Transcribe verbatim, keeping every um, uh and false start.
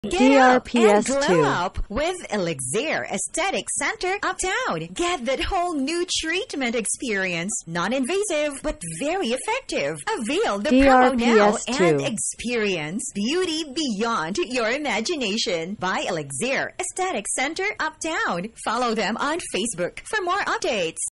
Get D R up P S and two. glow up with Elixir Aesthetic Center Uptown. Get that whole new treatment experience. Non-invasive, but very effective. Avail the promo now D R P S two. and experience beauty beyond your imagination by Elixir Aesthetic Center Uptown. Follow them on Facebook for more updates.